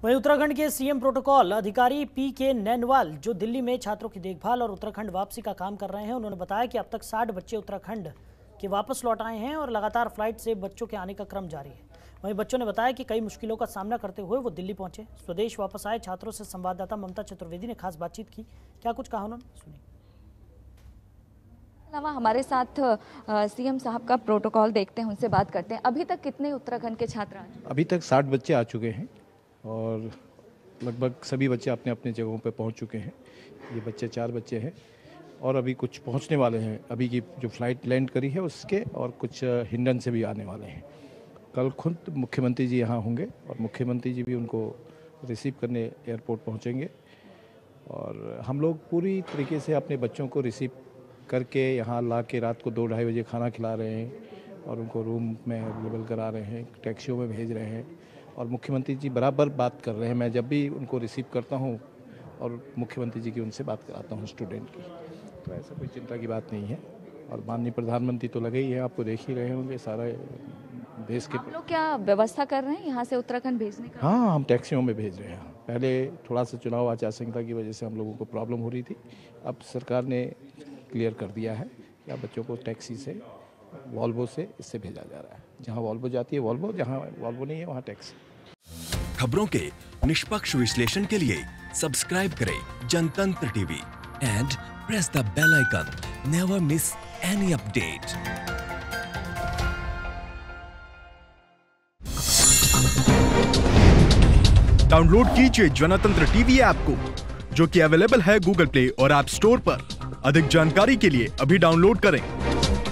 वहीं उत्तराखंड के CM protocol अधिकारी पीके नैनवाल, जो दिल्ली में छात्रों की देखभाल और उत्तराखंड वापसी का काम कर रहे हैं, उन्होंने बताया कि अब तक 60 बच्चे उत्तराखंड के वापस लौट आए हैं और लगातार फ्लाइट से बच्चों के आने का क्रम जारी है। वहीं बच्चों ने बताया कि कई मुश्किलों का सामना करते हुए वो दिल्ली पहुंचे। स्वदेश वापस आए छात्रों से संवाददाता ममता चतुर्वेदी ने खास बातचीत की। क्या कुछ कहा उन्होंने, सुनिए। अलावा हमारे साथ सीएम साहब का प्रोटोकॉल देखते हैं, उनसे बात करते हैं। अभी तक कितने उत्तराखंड के छात्र आए? अभी तक 60 बच्चे आ चुके हैं और लगभग सभी बच्चे अपने अपने जगहों पर पहुंच चुके हैं। ये बच्चे 4 बच्चे हैं और अभी कुछ पहुंचने वाले हैं। अभी की जो फ्लाइट लैंड करी है उसके, और कुछ हिंडन से भी आने वाले हैं। कल खुद मुख्यमंत्री जी यहाँ होंगे और मुख्यमंत्री जी भी उनको रिसीव करने एयरपोर्ट पहुँचेंगे। और हम लोग पूरी तरीके से अपने बच्चों को रिसीव करके यहाँ ला के रात को 2-2:30 बजे खाना खिला रहे हैं और उनको रूम में अवेलेबल करा रहे हैं, टैक्सियों में भेज रहे हैं। और मुख्यमंत्री जी बराबर बात कर रहे हैं। मैं जब भी उनको रिसीव करता हूँ और मुख्यमंत्री जी की उनसे बात कराता हूँ स्टूडेंट की, तो ऐसा कोई चिंता की बात नहीं है। और माननीय प्रधानमंत्री तो लगे ही हैं, आपको देख ही रहे होंगे सारा देश के। आप लोग क्या व्यवस्था कर रहे हैं यहाँ से उत्तराखंड भेजने का? हाँ, हम टैक्सियों में भेज रहे हैं। पहले थोड़ा सा चुनाव आचार संहिता की वजह से हम लोगों को प्रॉब्लम हो रही थी। अब सरकार ने क्लियर कर दिया है कि अब बच्चों को टैक्सी से, वॉल्वो से इससे भेजा जा रहा है। जहाँ वॉल्वो जाती है वॉल्वो, जहाँ वॉल्वो नहीं है वहाँ टैक्सी। खबरों के निष्पक्ष विश्लेषण के लिए सब्सक्राइब करें Jantantra TV and press the bell icon. Never miss any update. Download कीजिए जनतंत्र टीवी ऐप को, जो कि अवेलेबल है गूगल प्ले और ऐप स्टोर पर। अधिक जानकारी के लिए अभी डाउनलोड करें।